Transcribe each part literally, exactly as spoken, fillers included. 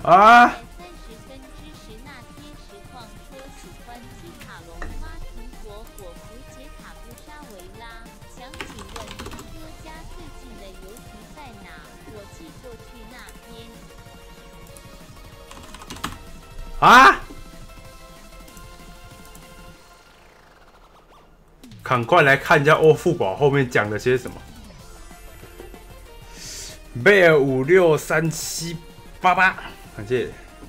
啊！啊！赶快来看一下欧付宝后面讲了些什么。贝尔五六三七八八，感谢。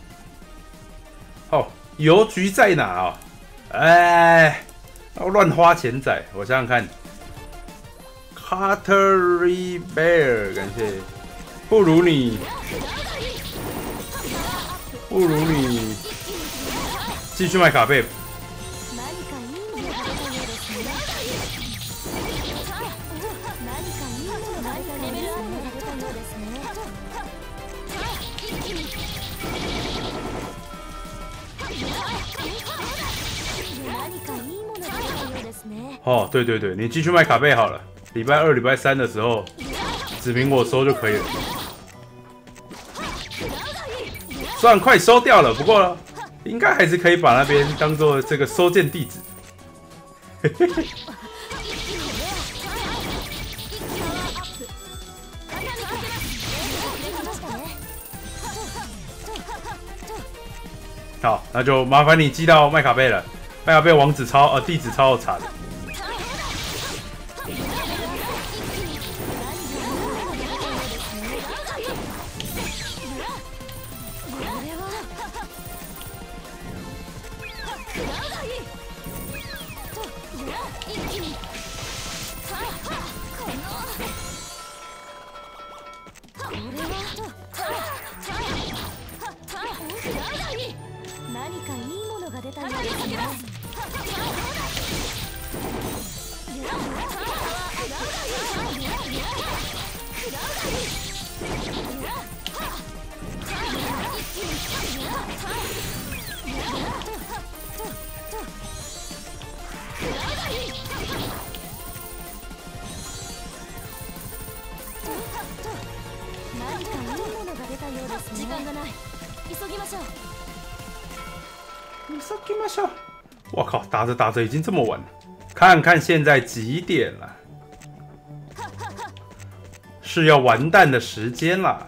哦，邮局在哪啊、哦？哎，要乱花钱仔，我想想看。Cutlery Bear， 感谢。不如你。 不如你继续卖卡贝。哦，对对对，你继续卖卡贝好了。礼拜二、礼拜三的时候，指明我收就可以了。 虽然快收掉了，不过应该还是可以把那边当做这个收件地址。嘿嘿嘿。好，那就麻烦你寄到麦卡贝了。麦卡贝网址超呃地址超好查的。 我靠，打着打着已经这么晚了，看看现在几点了，是要完蛋的时间啦。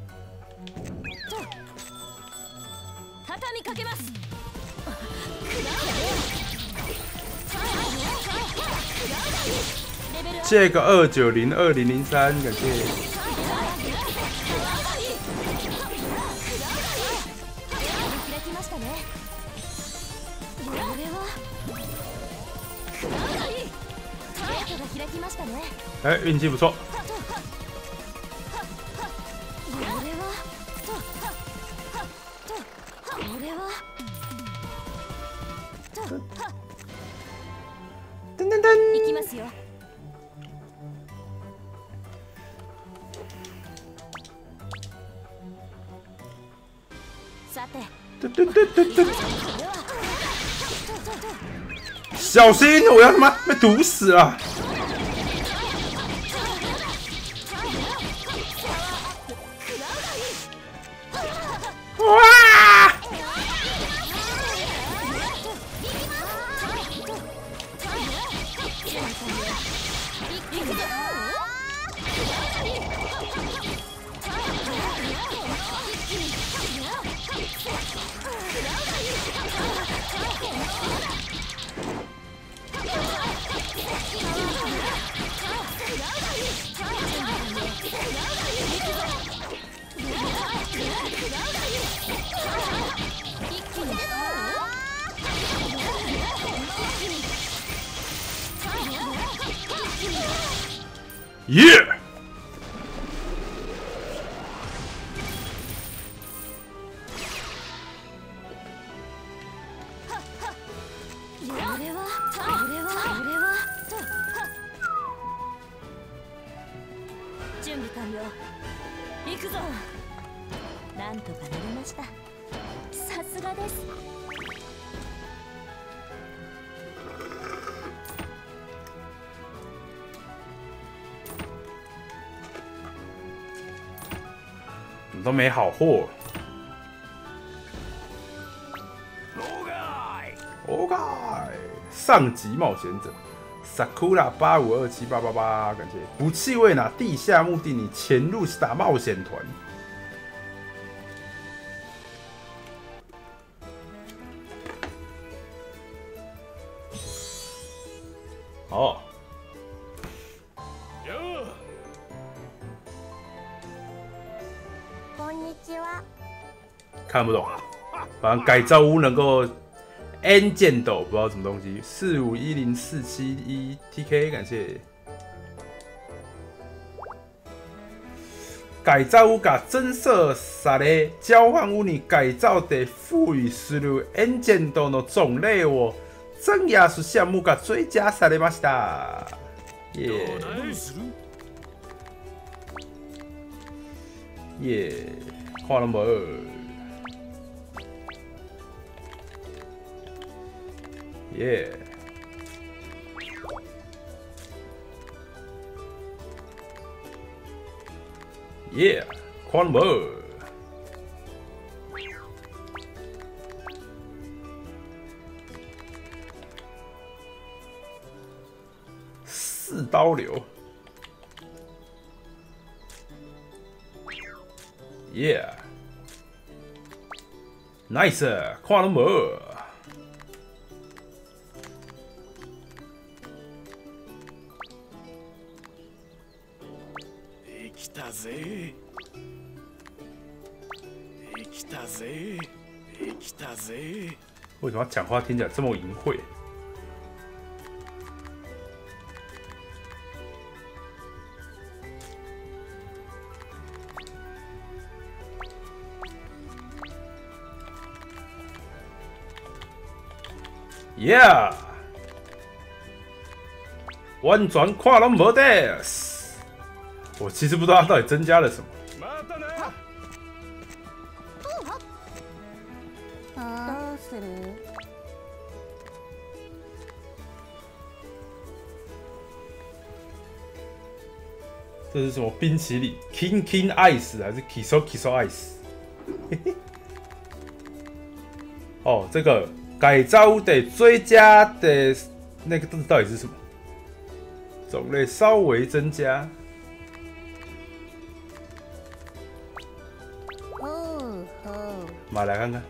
这个二九零二零零三，感谢。 哎，运气不错。噔噔噔。嘟嘟嘟嘟嘟。小心！我要他妈被毒死了！哇！耶！ 準備完了。行くぞ。なんとかなりました。さすがです。 怎么都没好货？ OK， 上级冒险者 Sakura 八五二七八八八，感谢不弃为哪地下目的你潜入打冒险团。哦。看不懂，反正改造屋能够 N 剑斗，不知道什么东西。四五一零四七一 T K， 感谢。改造屋甲增色啥嘞？交换屋你改造的赋予输入 N 剑斗的种类哦。增压术项目甲追加されました。耶耶，看了无？ 耶！ 耶！ 看无？四刀流。耶 ！Nice， 看了无？ 来たぜ来たぜ来たぜ为什么讲话听起来这么淫秽？耶！完全看拢无得。 我其实不知道它到底增加了什么。这是什么冰淇淋 ？King King Ice 还是 Kiso Kiso Ice？ 哦，这个改造的追加的那个字到底是什么？种类稍微增加。 马来看看。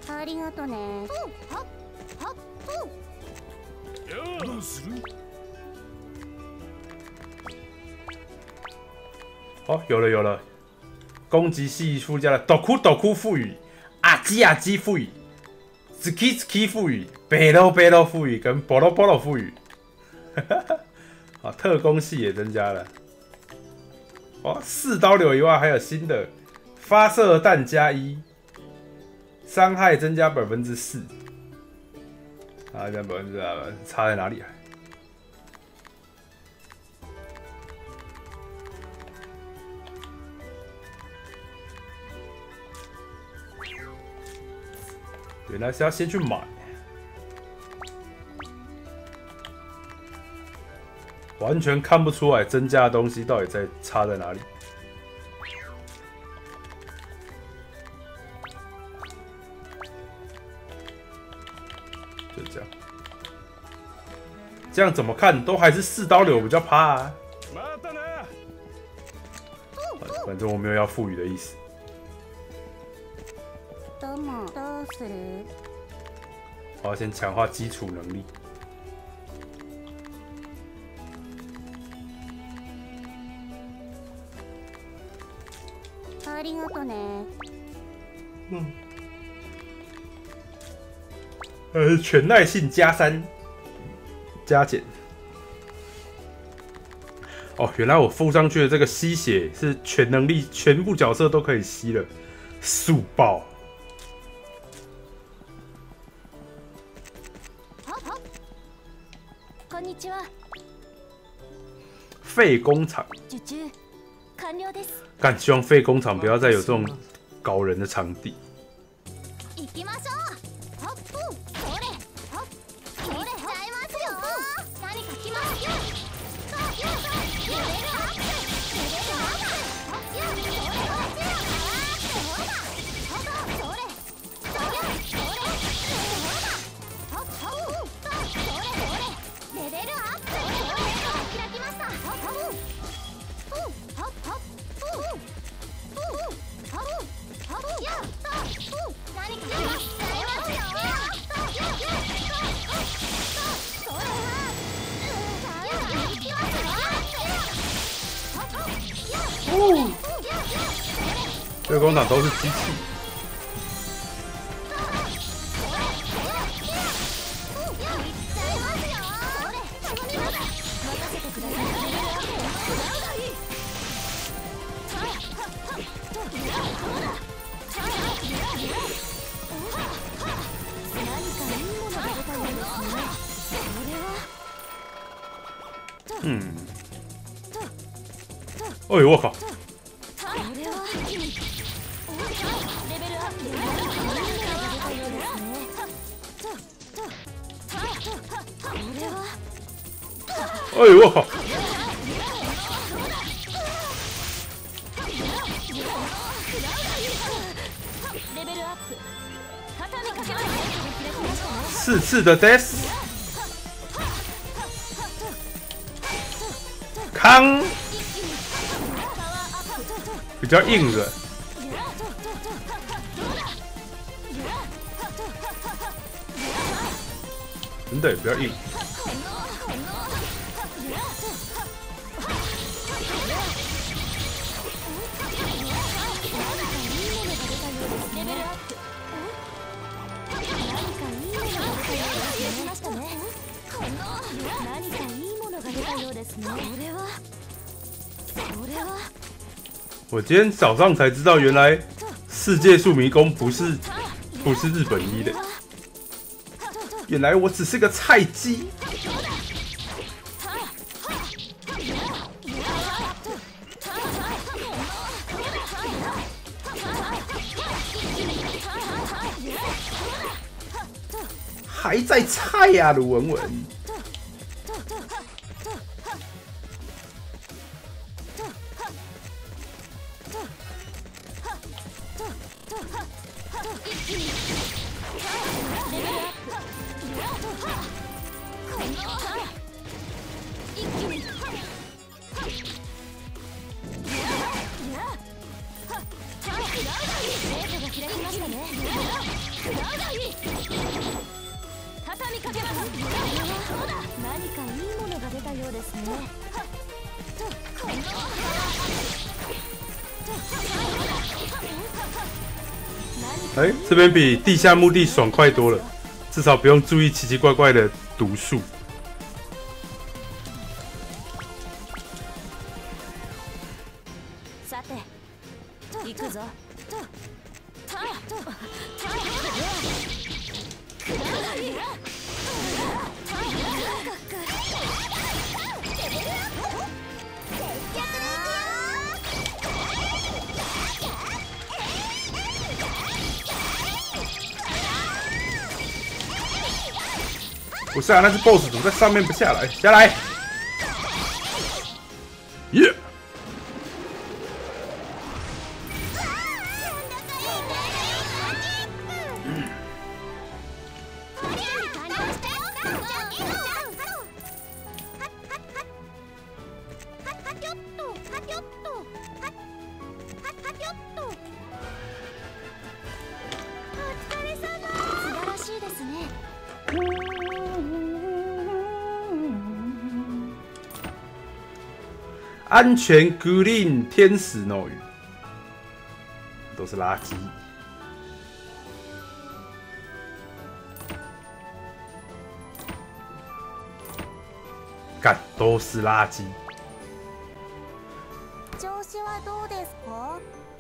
哦，有了有了，攻击系附加了斗库斗库赋予，阿基阿基赋予 ，ski ski 赋予 ，belo belo 赋予跟 bolo bolo 赋予，啊，特攻系也增加了。哦，四刀流以外还有新的发射弹加一。 伤害增加百分之四，啊，这百分之二差在哪里啊？原来是要先去买，完全看不出来增加的东西到底在差在哪里。 就这样，这样怎么看都还是四刀流比较怕啊。反正我没有要赋予的意思。我要先强化基础能力。嗯。 呃，全耐性加三，加减。哦，原来我附上去的这个吸血是全能力，全部角色都可以吸了，速爆！ こんにちは。 废工厂。 受注完了です。 干，希望废工厂不要再有这种搞人的场地。 行きましょう。 哦对攻党都是机器。嗯。哎呦我靠！哎呦我靠！四次的 death， 康比较硬的。真的比较硬。我今天早上才知道，原来世界树迷宫不是不是日本一的。原来我只是个菜鸡。还在菜呀、啊，卢文文。哎、欸，这边比地下墓地爽快多了，至少不用注意奇奇怪怪的毒素。不是啊，那是 B O S S 怎么在上面不下来？下来！耶、yeah ！安全 Green 天使 No 语都是垃圾，干都是垃圾。 調子はどうですか？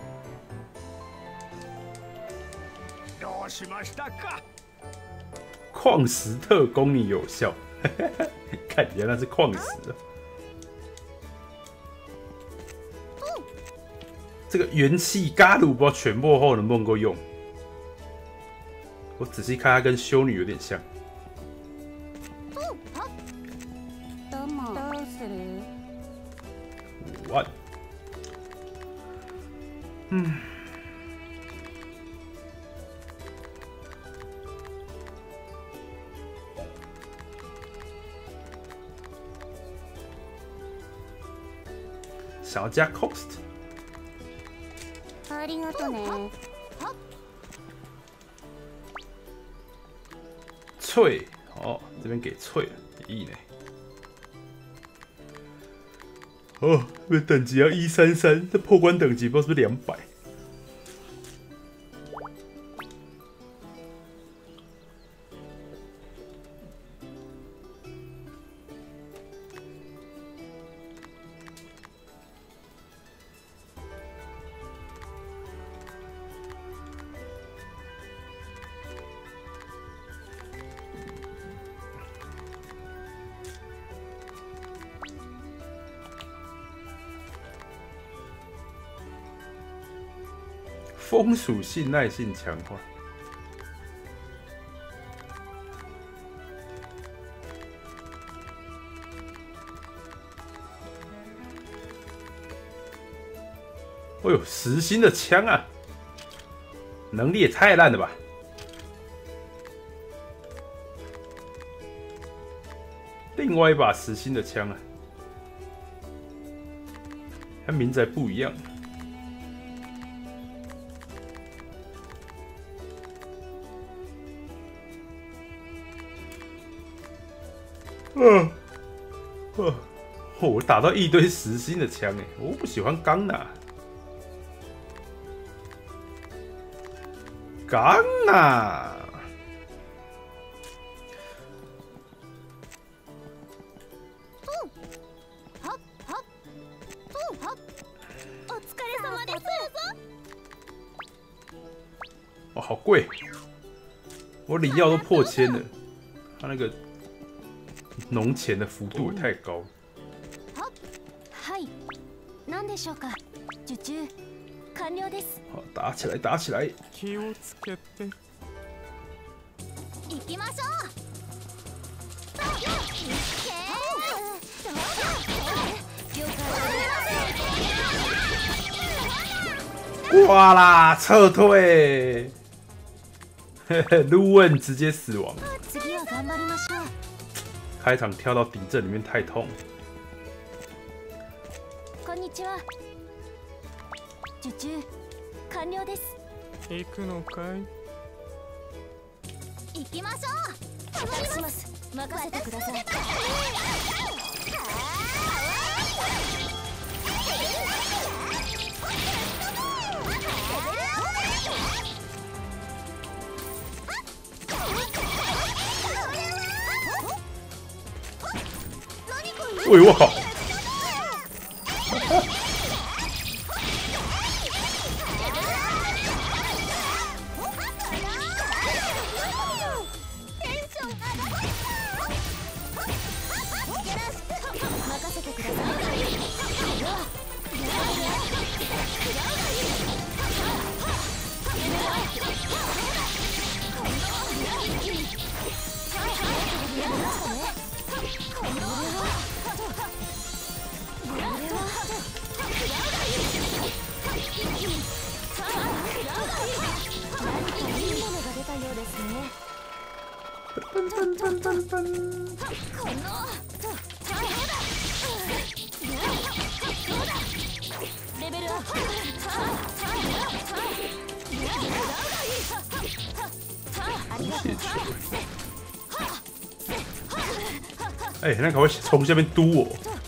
どうしましたか？ 矿石特攻你有效，看原来是矿石啊。这个元气嘎鲁不知道全破后能不能够用。我仔细看，它跟修女有点像。五万。嗯。想要加 cost。 ありがとね。 脆哦，这边给脆了，一亿呢。哦，这等级要一三三，这破关等级不知道是不是两百？ 风属性耐性强化。哎呦，实心的枪啊，能力也太烂了吧！另外一把实心的枪啊，它名字还不一样。嗯，哦，我打到一堆实心的枪哎，我不喜欢钢的。钢啊！哇，好贵！我领药都破千了，它那个农钱的幅度也太高了。 はい、何でしょうか。受注完了です。 好，打起来，打起来！ 気をつけて。 行きましょう。哇啦，撤退！嘿嘿，卢问直接死亡。 次は頑張りましょう。 开场跳到敌阵里面太痛。 こんにちは。受注完了です。 行くのかい？ 行きましょう。 お願いします。任せてください。 喂，我靠！ レベルアップ。 哎，那可会从下面嘟我。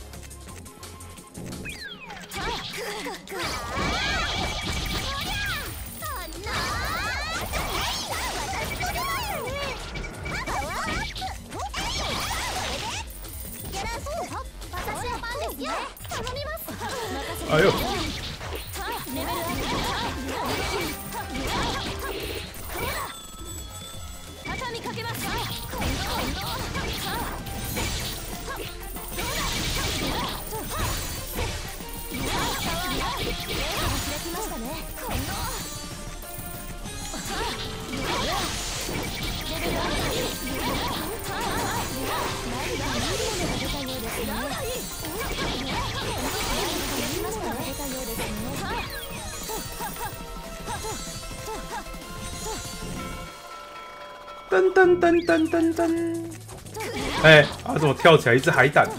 哎呦！噔噔噔噔噔噔！哎，啊，怎么跳起来一只海胆？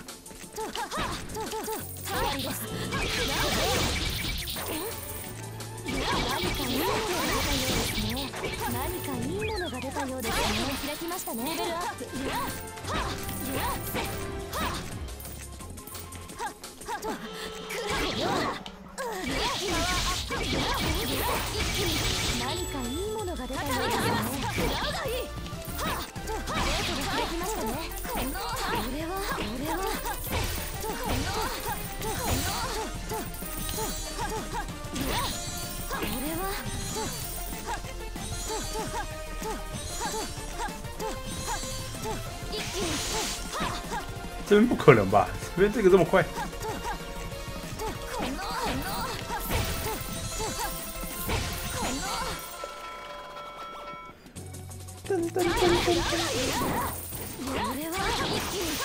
这边不可能吧？这边这个这么快？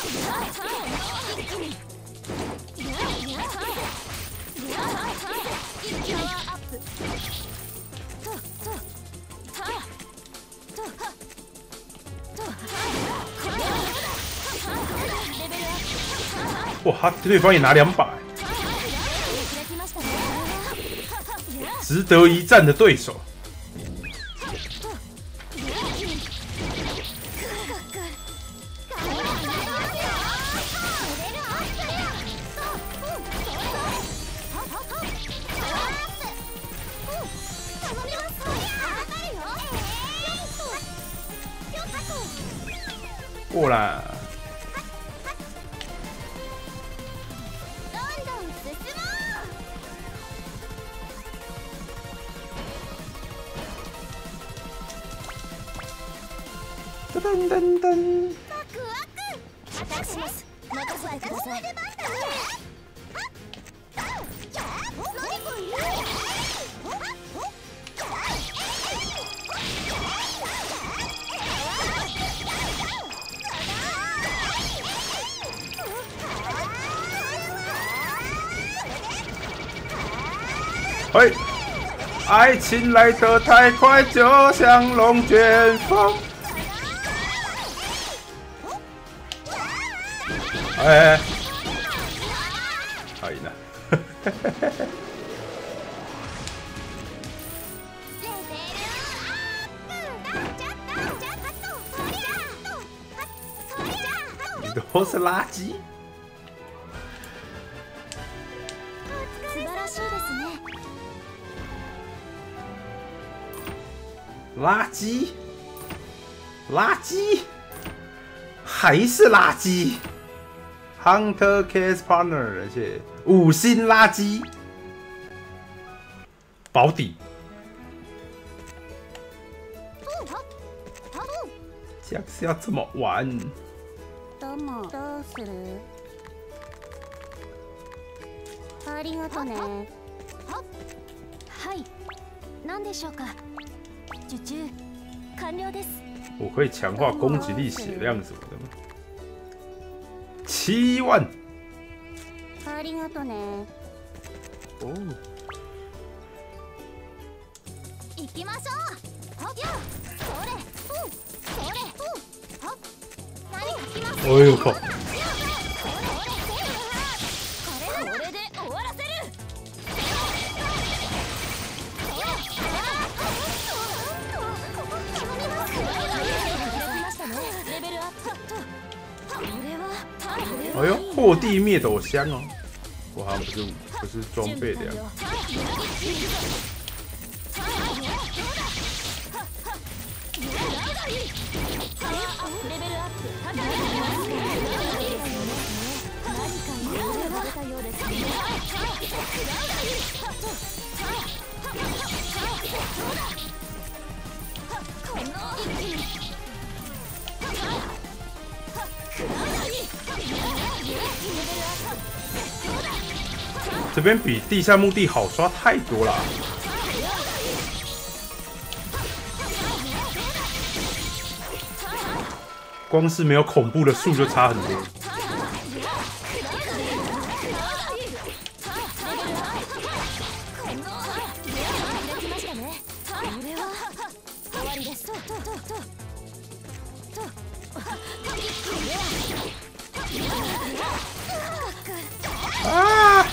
哇，对方也拿两把，值得一战的对手。过啦！噔噔噔！嘿，爱情来得太快，就像龙卷风。哎，可以了。都是垃圾。 素晴らしいですね。 垃圾，垃圾，还是垃圾。Hunter Case Partner， 而且五星垃圾，保底。这样是要怎么玩？ どうもどうする？ありがとね。 はい。何でしょうか。受注完了です。 我可以强化攻击力、血量什么的吗？七万。 ありがとね。 哦。 行きましょう。はっ、それ、うん、それ、うん、はっ、何が来ます？ 哎呦靠！ これで終わらせる。レベルアップ。 哎呦，破地灭斗箱哦！我好像不是不是装备的呀。这边比地下墓地好刷太多了。光是没有恐怖的树就差很多。啊！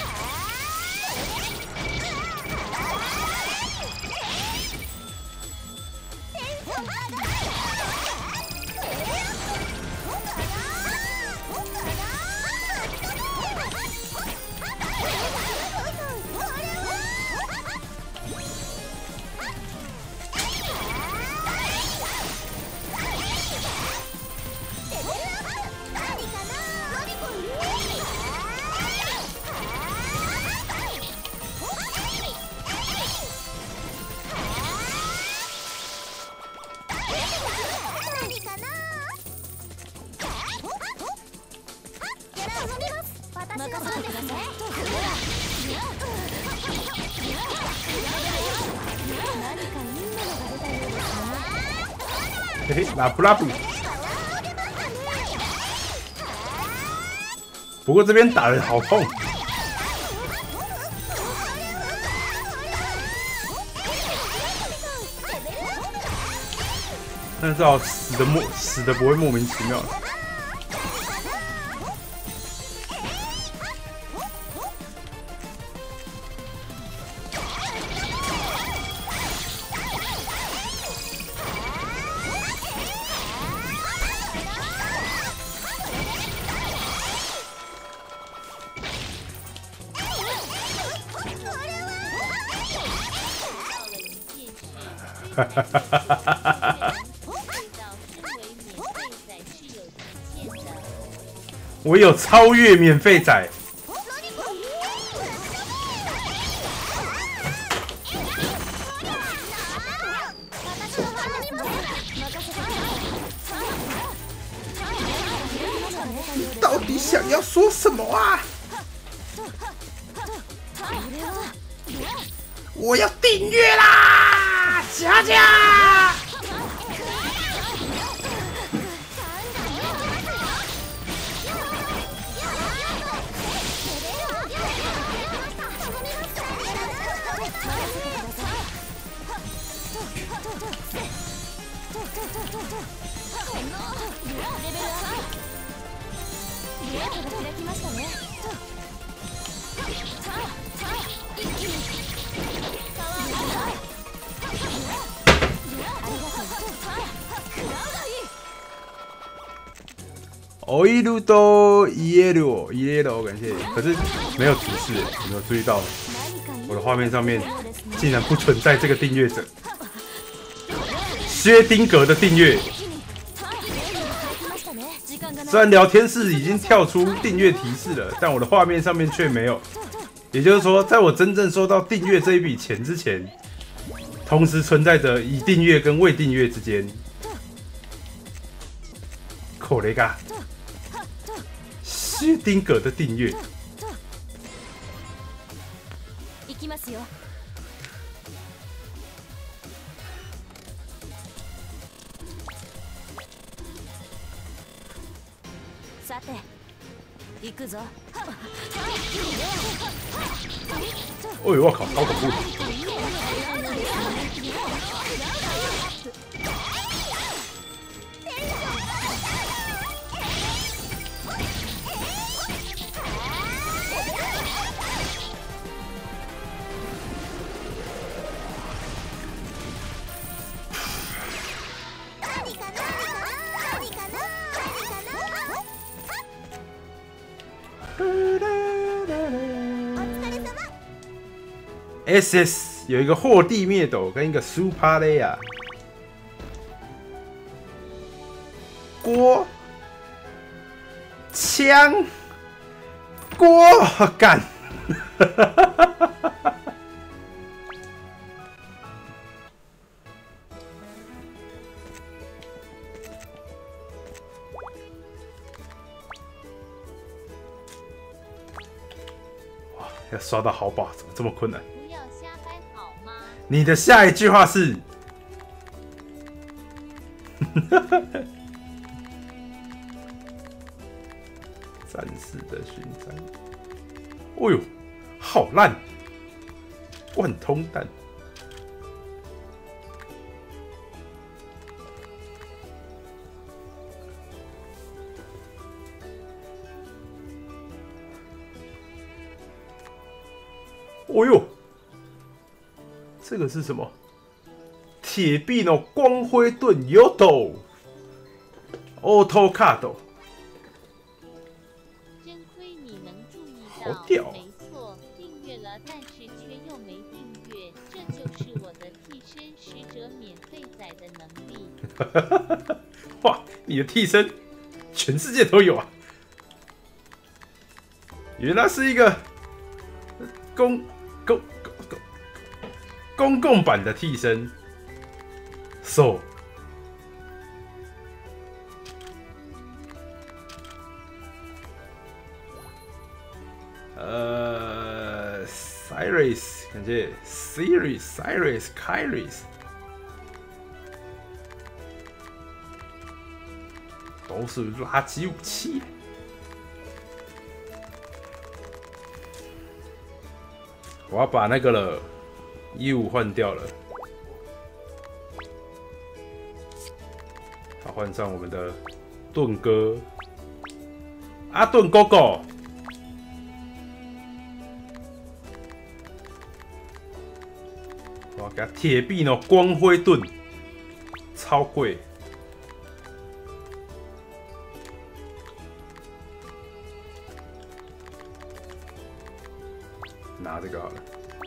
嘿嘿，拉布拉布。 不过这边打人好痛。但是至少死的莫死的不会莫名其妙。哈哈哈哈哈哈！我有超越免费仔。你到底想要说什么啊？我要订阅啦！加加！オイルとイエローイエロー感谢，可是没有提示，有没有注意到？我的画面上面竟然不存在这个订阅者，薛丁格的订阅。虽然聊天室已经跳出订阅提示了，但我的画面上面却没有。也就是说，在我真正收到订阅这一笔钱之前，同时存在着已订阅跟未订阅之间。口雷嘎。薛丁格的订阅。 さて、行くぞ。 哎呦，我靠，好恐怖！S S 有一个霍地灭斗跟一个 Super Leia， 锅枪锅干，哇，要刷到好宝怎么这么困难？你的下一句话是战士的勋章。哦呦，好烂！万通弹。哦呦！这个是什么？铁臂的光辉盾 Yoto Auto Card， 真亏你能注意好到， 屌！ 没错，订阅了，但是却又没订阅，这就是我的替身使者免费仔的能力。 哇，你的替身全世界都有啊！原来是一个公公。公共版的替身 ，So， 呃 ，Cyrus， 感谢 Sirius，Cyrus，Kyrus， 都是垃圾武器。 我要把那个了衣物换掉了。好，换上我们的盾哥，阿盾哥哥。我要给他铁臂呢，光辉盾，超贵。拿这个好了。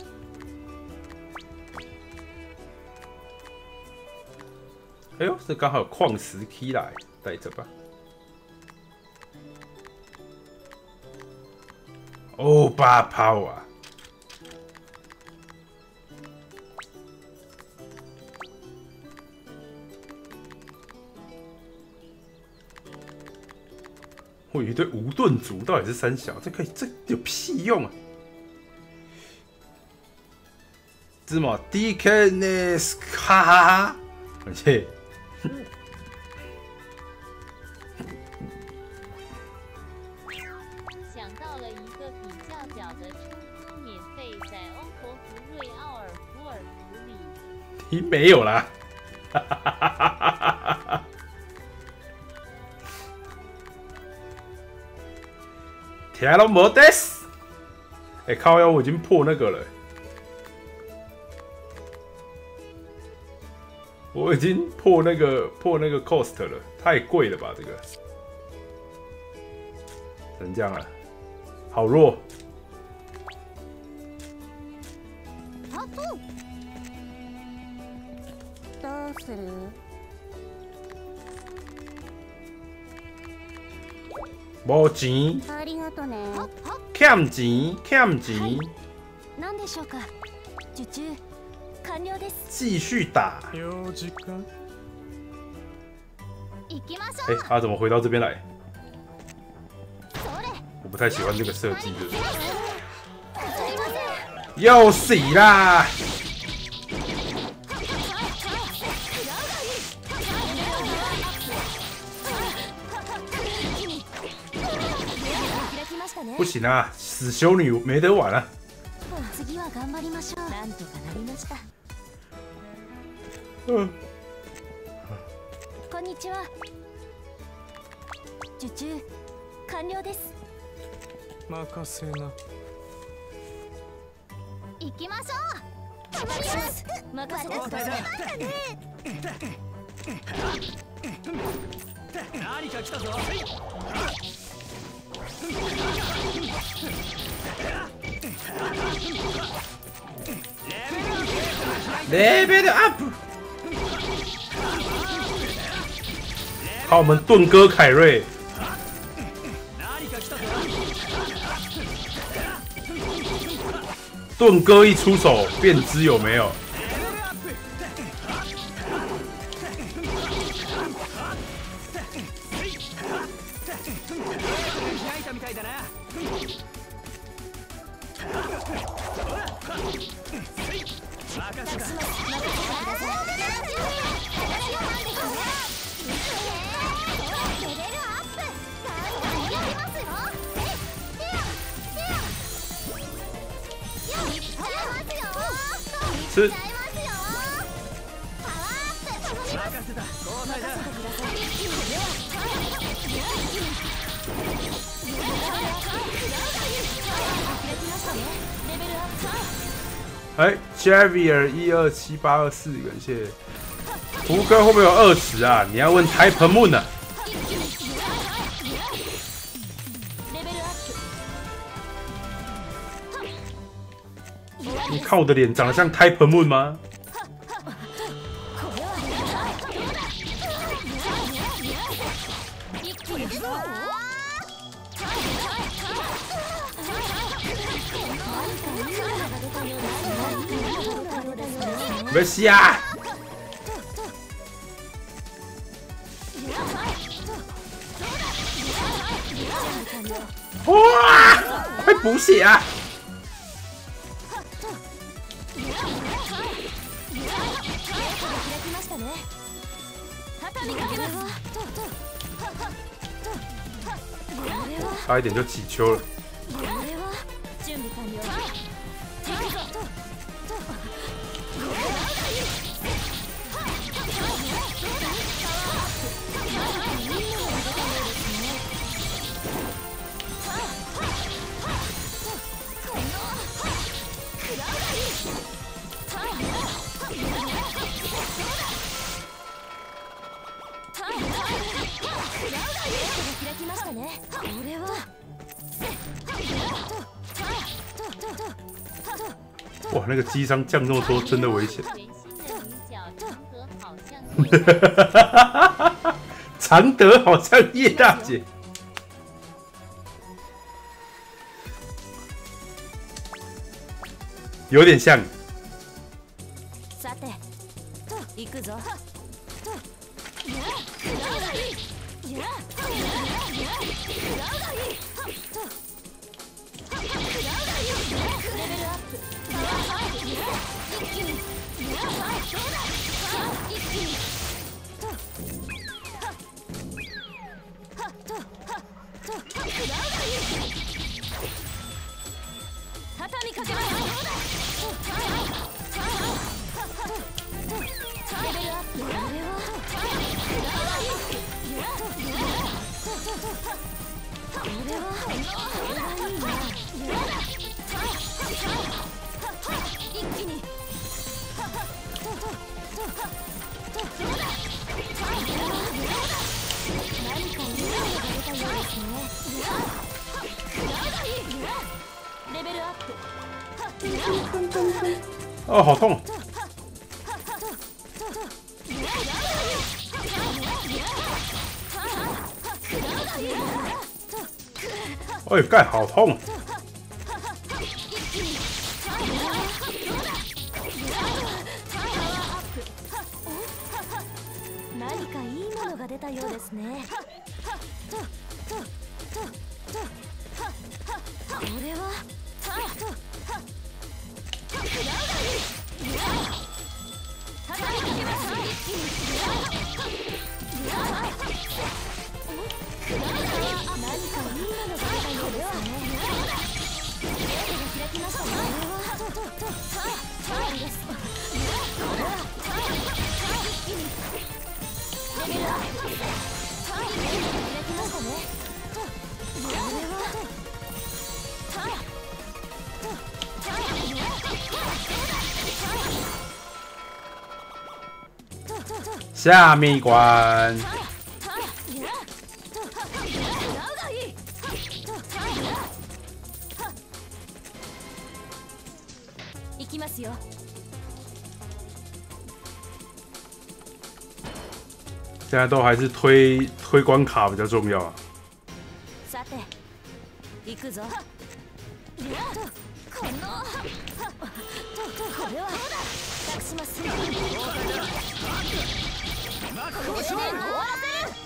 哎呦，这刚好有矿石 key 来，带着吧。欧巴炮啊！我有一堆无盾族，到底是三小？这可以，这有屁用啊！什么 D K N S 哈哈哈，而且想到了一个比较屌的称呼，免费在欧国福瑞奥尔福尔福里。 你没有啦，哈哈哈哈哈哈！听到没得？哎，靠腰，我已经破那个了。我已经破那个破那个 cost 了，太贵了吧？这个，成这样了，好弱。 どうする？ 无钱， ありがとね。 欠钱，欠钱。 何でしょうか。受注完了です。 继续打。 有時間。 行きましょ哎、 う。 他怎么回到这边来？ それ。 我不太喜欢这个设计的。又死啦！不行啊，死修女没得玩了。 次は頑張りましょう。なんとかなりました。 嗯。 こんにちは。受注完了です。 任せな。 行きましょう。頑張ります。任せてください。 何か来たぞ。 レベルアップ！好，我们盾哥凯瑞。盾哥一出手便知有没有。吃。哎 ，Javier 一二七八二四，感谢。胡哥会不会有二十啊？你要问 Type Moon 啊。你看我的脸长得像 Type Moon 吗？没事啊！哇！快补血啊！差一点就起秋了。 ましたね。これは哇，那个机伤降那么多，真的危险。 全新的女角长德好像叶大姐。 常德好像叶大姐，有点像。 さて、行くぞ。畳みかけます。レベルアップ。これはこれはいいな。一気に何かいいのが出たようですね。レベルアップ。 哦，好痛！哎，盖好痛！ 何かいいものが出たようですね。これは下面一关。 行きますよ。 现在都还是推推关卡比较重要啊。 さて、行くぞ。このこれは託します。これで終わらせる。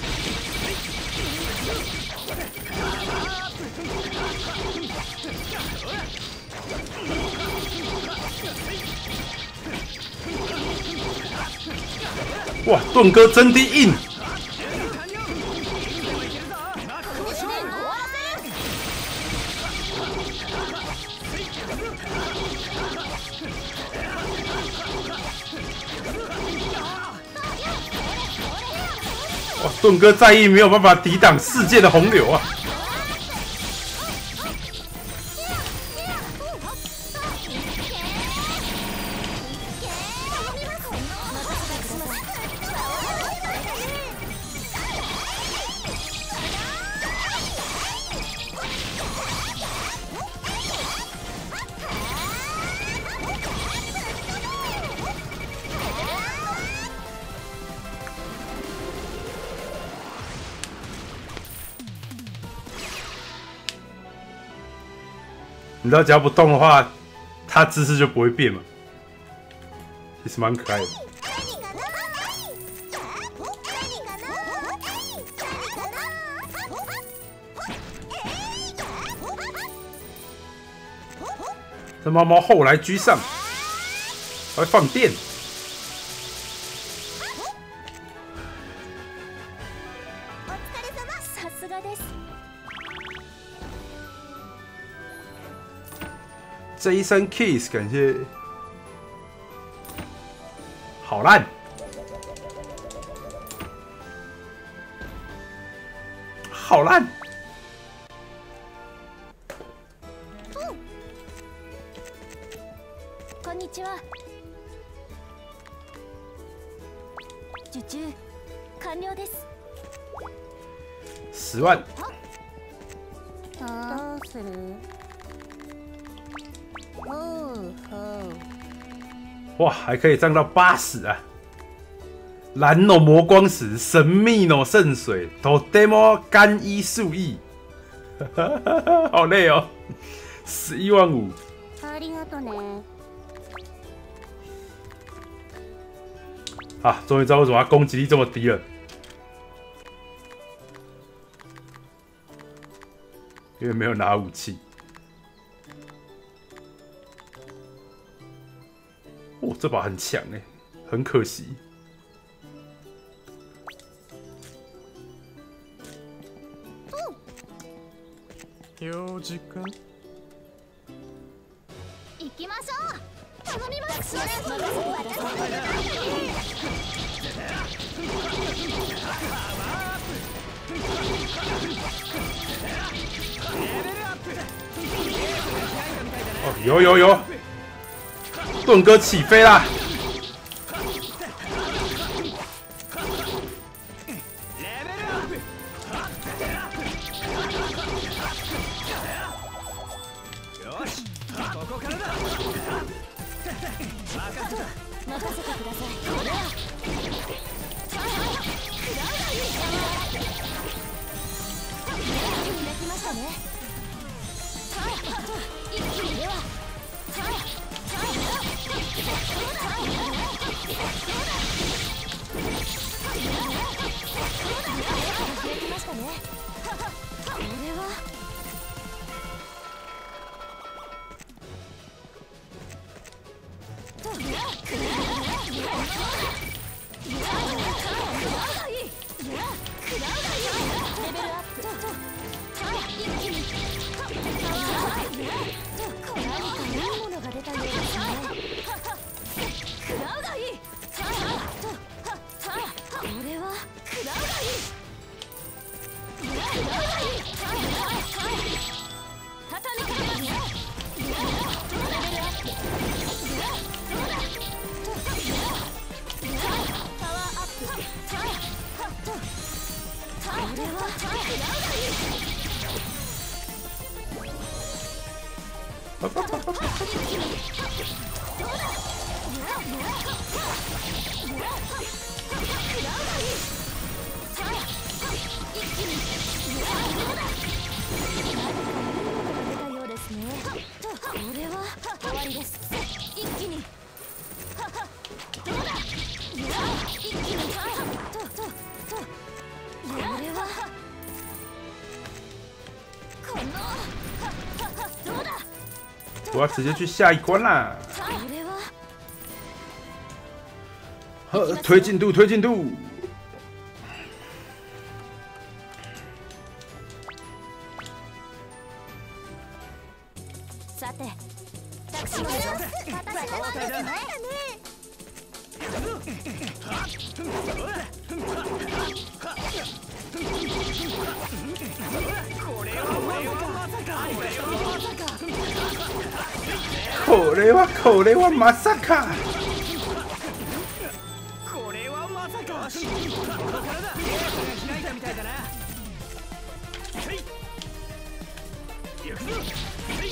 哇，盾哥真的硬！哇，盾哥在意没有办法抵挡世界的洪流啊！你知道，只要不动的话，他姿势就不会变嘛，其实蛮可爱的。这猫猫后来居上，还会放电。 さすがです。 Jason Kiss， 感谢。好烂，好烂。 こんにちは。受注完了です。 十万。 どうする？哦吼！ 哇，还可以涨到八十啊！蓝诺魔光石，神秘诺圣水，とても干衣素衣，好累哦，十一万五。 ありがとね。 啊，终于知道为什么他攻击力这么低了，因为没有拿武器。哦，这把很强哎，很可惜。 用時間行きましょう。頼みます。 哦，有有有，盾哥起飞啦！我要直接去下一关啦！呵，推进度，推进度。 さて、タクシーのよ。私の番ですね。 これはこれはまさか。 これはまさか。ここからだ。開いたみたいだな。はい。行くぞ。はい。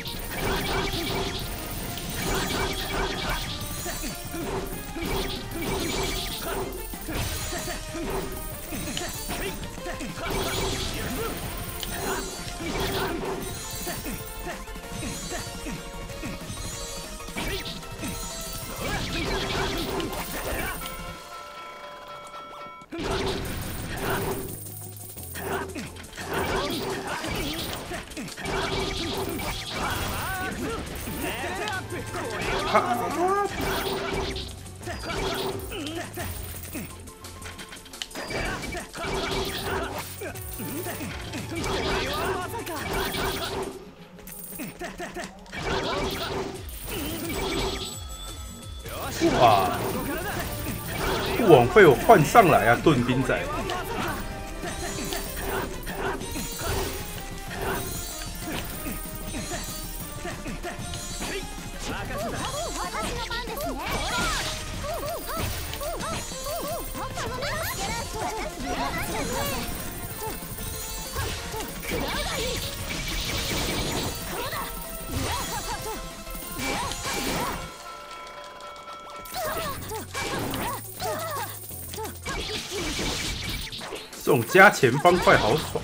哇！不枉费我换上来啊，盾兵仔。 这种加钱方块好爽。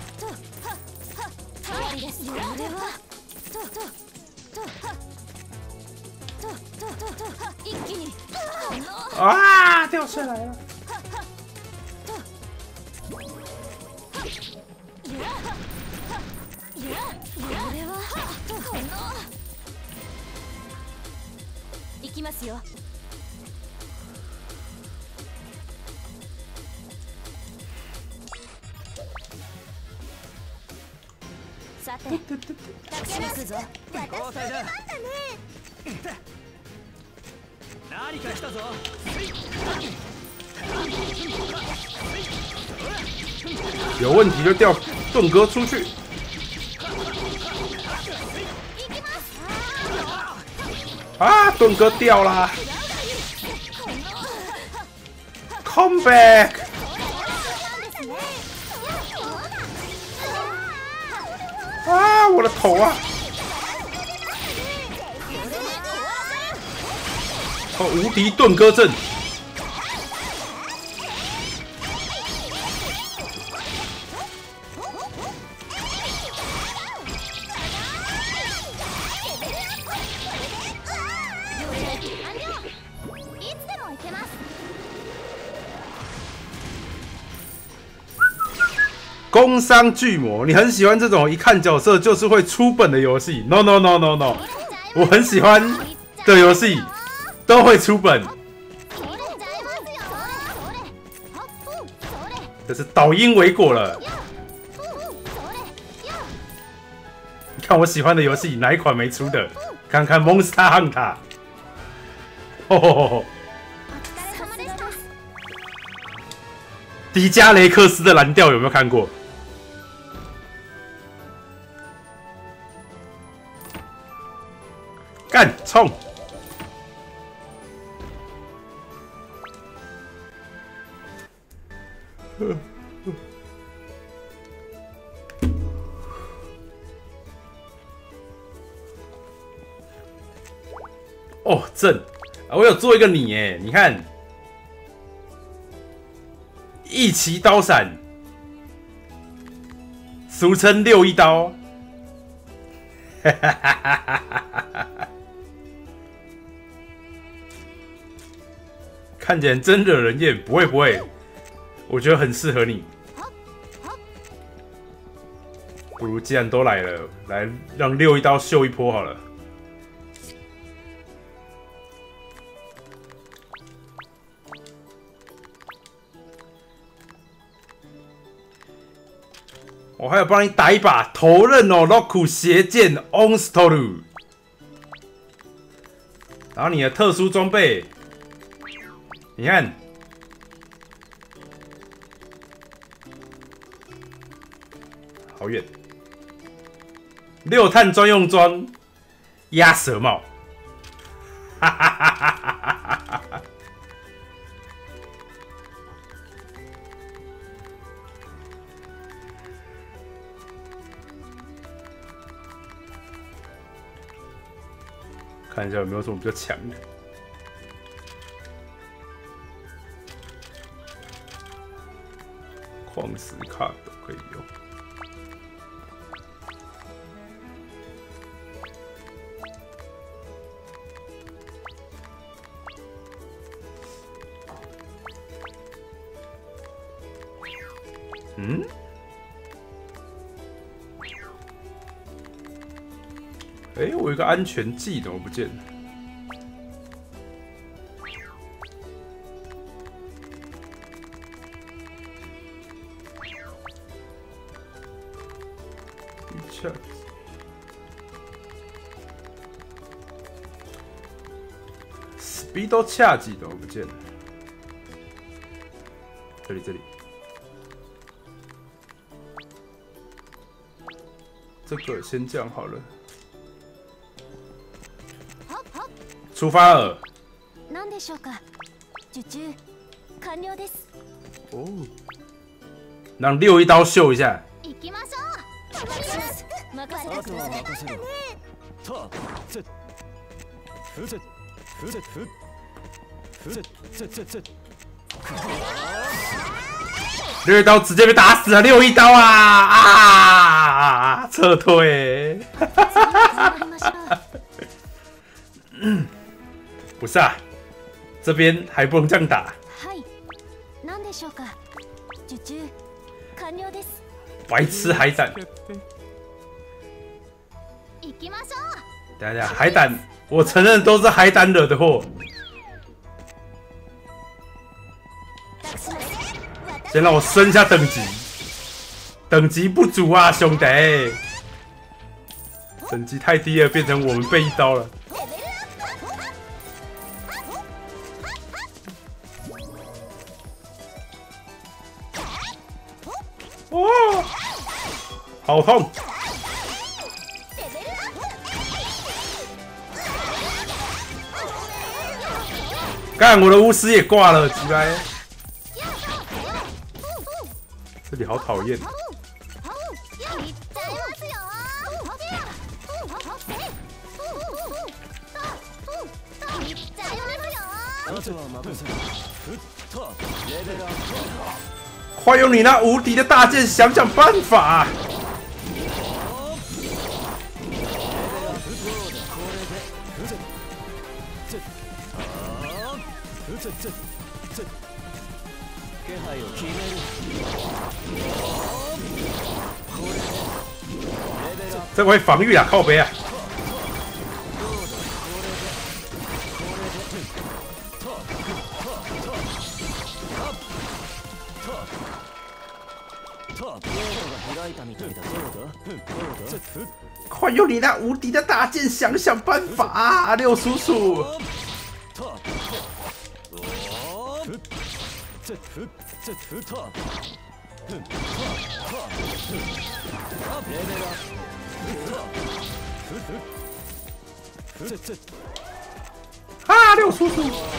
啊！掉下来了。 行きますよ。さて、立ちますぞ。 交代だ。何か来たぞ。 有问题就调盾哥出去。啊，盾哥掉啦 ！Come back！ 啊，我的头啊！哦，无敌盾哥阵。工商巨魔，你很喜欢这种一看角色就是会出本的游戏 ？No No No No No， 我很喜欢的游戏都会出本。这是倒因为果了。你看我喜欢的游戏哪一款没出的？看看 Monster Hunter。吼吼吼吼！迪迦雷克斯的蓝调有没有看过？干冲！哦，正，我有做一个你哎，你看，一骑刀闪，俗称六一刀。哈哈哈哈哈哈！看起来真惹人厌，不会不会，我觉得很适合你。不如既然都来了，来让六一刀秀一波好了。我还有帮你打一把头刃哦 ，Roku 邪剑 Onstoru， 然后你的特殊装备。你看，好远！六碳专用装，鸭舌帽，哈哈哈哈哈哈！看一下有没有什么比较强的。矿石卡都可以用。嗯？哎、欸，我有一个安全剂怎么不见了？Speedo 恰几都不见了，这里这里，这个先这样好了。出发了。 何でしょうか？受注完了です。 哦，让六一刀秀一下。 行きましょ任せてあとください。 は任せろ。たせふせふせふふせせせせ。 六一刀直接被打死了，六一刀啊啊！撤退。不是啊，这边还不能这样打。 はい。何でしょうか。受注完了です。 白痴海胆。 行きましょう。 等一下，海胆，我承认都是海胆惹的祸。先让我升一下等级，等级不足啊，兄弟，等级太低了，变成我们被一刀了。哦，好痛！干，我的巫师也挂了，鸡掰！这里好讨厌。快用你那无敌的大剑想想办法！这回防御啊，靠背啊！快用你那无敌的大剑想想办法啊，六叔叔！啊，六叔叔！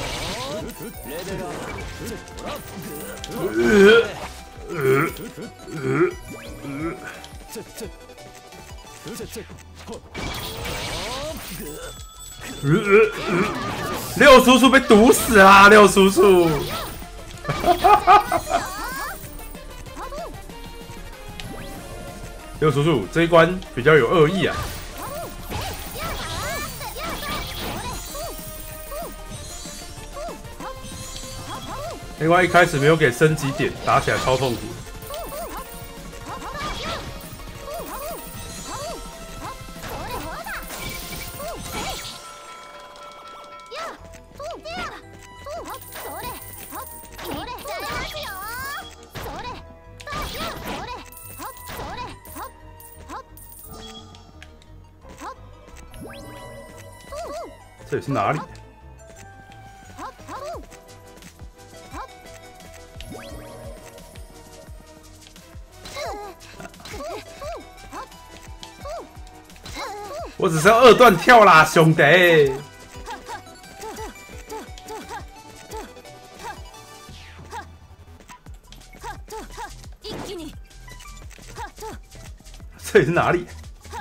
呃呃呃呃！六叔叔被毒死啦！六叔叔，六叔叔这一关比较有恶意啊。另外一开始没有给升级点，打起来超痛苦。这里是哪里？我只是要二段跳啦，兄弟！这里是哪里？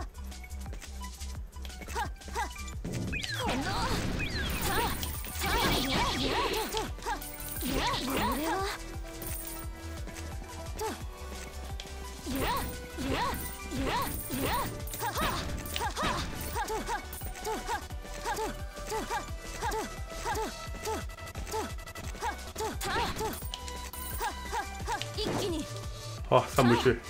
哦，上不去。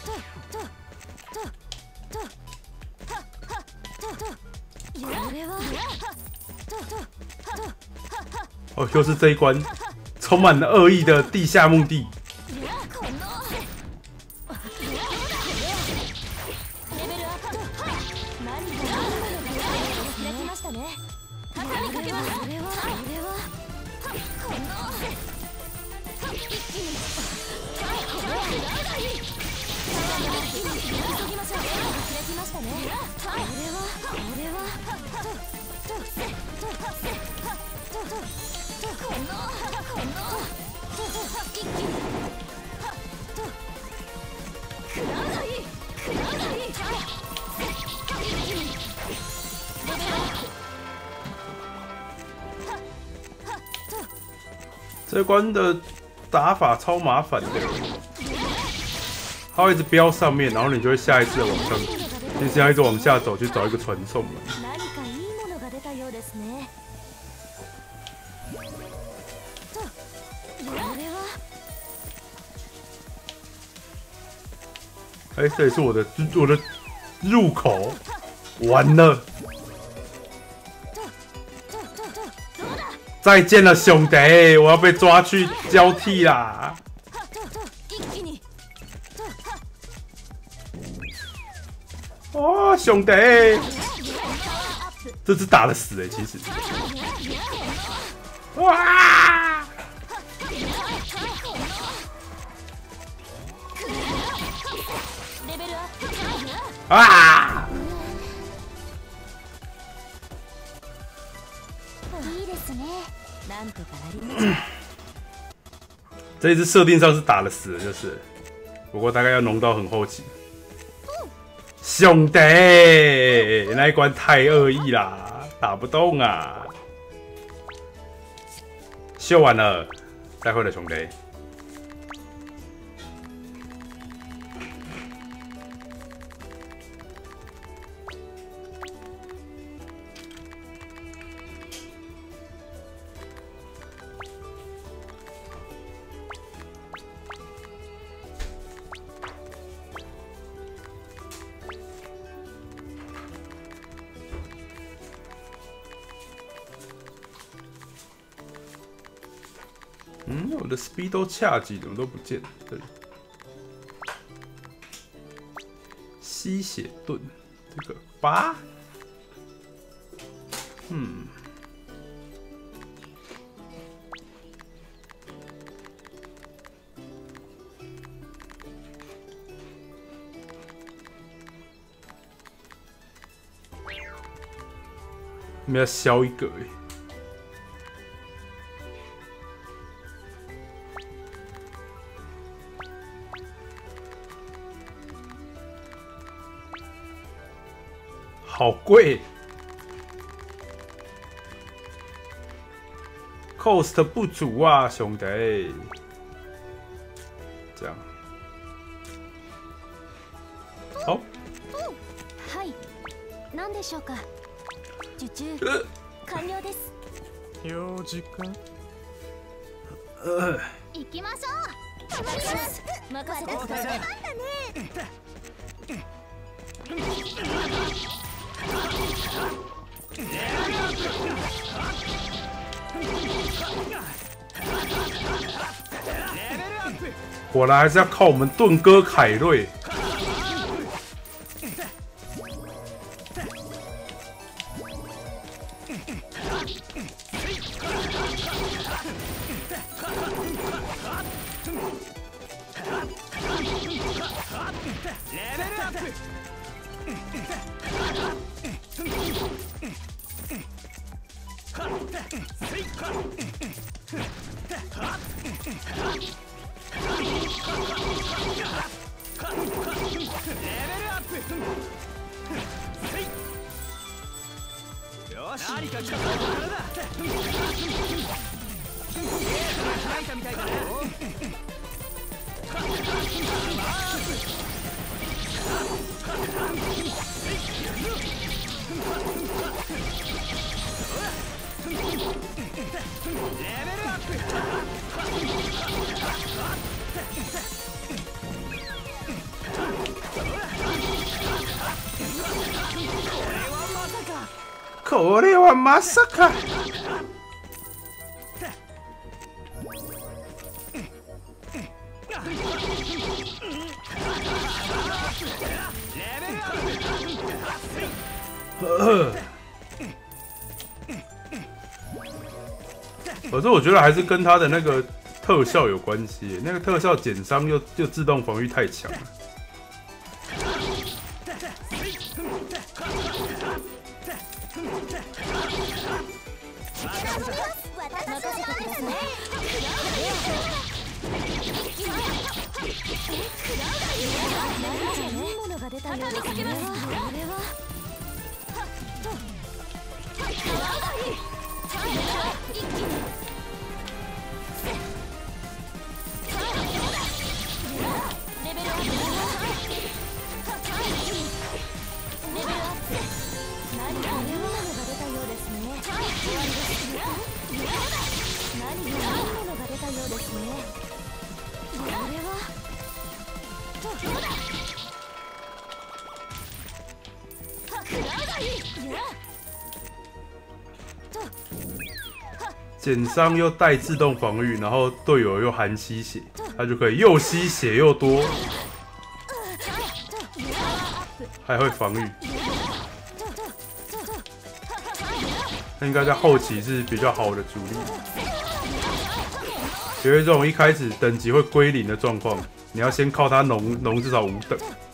哦，又是这一关，充满了恶意的地下墓地。 这关的打法超麻烦的，它会一直飙上面，然后你就会下一次往上，你是要一直往下走去找一个传送门。哎、欸，这也是我的我的入口，完了。 再见了，兄弟！我要被抓去交替啦！哦，兄弟，这只打得死哎、欸，其实。哇！啊！ 这一次设定上是打了死的，就是，不过大概要弄到很后期。兄弟，那一关太恶意啦，打不动啊！修完了，再会了，兄弟。 嗯，我的 Speedo 恰吉怎么都不见？这里，吸血盾，这个八，嗯，我们要消一个哎。 好贵 ，cost 不足啊，兄弟。这样，好。 はい、何でしょうか。受注完了です。 用時間。 行きましょう。頑張ります。任せてください。 果然还是要靠我们盾哥凯瑞。 何か来たぞ。開いたみたいだね。レベルアップ。 これはまさか。可是我觉得还是跟他的那个特效有关系，那个特效减伤又又自动防御太强了。 减伤又带自动防御，然后队友又含吸血，他就可以又吸血又多，还会防御。那应该在后期是比较好的主力。因为这种一开始等级会归零的状况，你要先靠他农农至少五等。